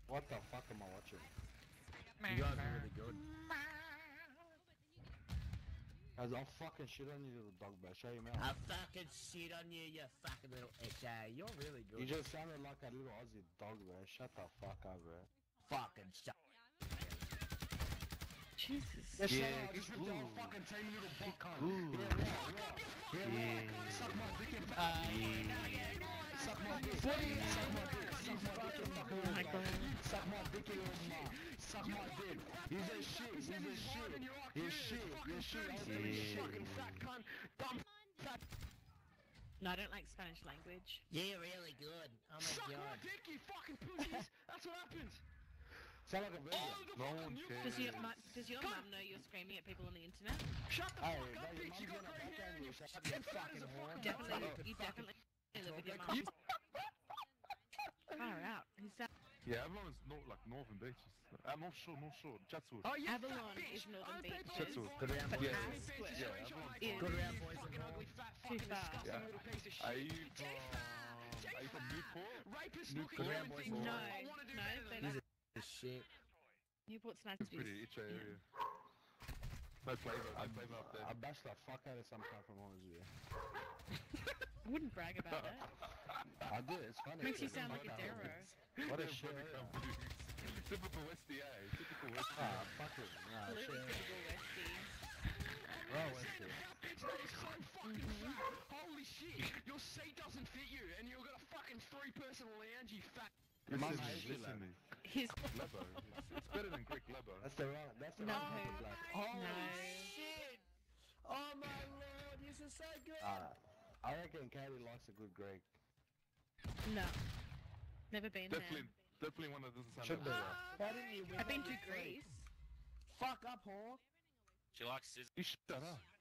What the fuck am I watching? You guys are really good. Guys, I'll fucking shit on you, little dog bear. Show your mouth. I fucking shit on you, you fucking little echo. You're really good. You just sounded like a little Aussie dog bear. Shut the fuck up, bro. Fucking shut. Jesus. Yeah, just ripped your fucking tiny little butt cunt. Yeah, suck my dick and suck my dick. Suck my dick. Suck my dick and fucking Oh my God. suck my dick in your mouth. Suck my dick. He's a shit. He's a shit. He's shit. You're shit. Fucking fat cunt. Dumb fat. No, I don't like Spanish language. You're really good. Oh my Suck my god. dick, you fucking pussies. That's what happens. Sound like a virgin. No one cares. Does your mum know you're screaming at people on the internet? Shut the fuck up, bitch. You got grey hair and you're fucking whore. You definitely live with your mum. Far out. Yeah, Avalon is like northern beaches. North Shore, Chatswood. Oh, yeah, Avalon is northern beaches. Chatswood. Good round But boys. Asquith Yeah, Avalon. is Good round boys and fucking ugly, girls. fat, too fucking far. disgusting little piece of Are shit. you from Newport? Rapist Newport. looking Good round human boys things. and No, I wanna do better than they're that. This shit. Newport's nice. It's pretty itchy area. No flavour up I there. bashed the fuck out of some guy from Aussie. I wouldn't brag about that. I do, it's funny. Makes you sound like a Darrow. What a Yeah, shit. bloody companies. Typical Westie, eh? Typical Westie. Ah, fuck it. Nah, Absolutely shit. typical Westie. Oh, Westie. Bitch, that is so fucking fat. Holy shit, your seat doesn't fit you, and you've got a fucking 3-person lounge, you fat. Mum's Listen, Asian, listen. man. His Lebo. It's better than Greek Lebo. That's the wrong type of black. Holy No. shit! Oh my lord, this is so good! I reckon Katie likes a good Greek. no, never been Definitely one that doesn't sound Should like be. Why didn't you there. I've been to Greece. Fuck up, whore. She likes scissors. You shut up.